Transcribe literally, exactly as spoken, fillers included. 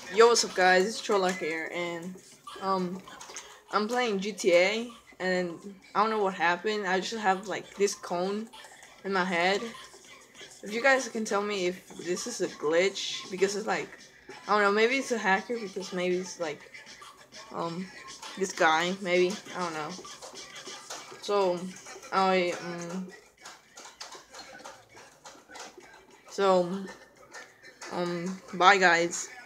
Yo, what's up, guys? It's Trolloc here, and um, I'm playing G T A, and I don't know what happened. I just have like this cone in my head. If you guys can tell me if this is a glitch, because it's like, I don't know, maybe it's a hacker, because maybe it's like um, this guy, maybe I don't know. So I um, so um, bye, guys.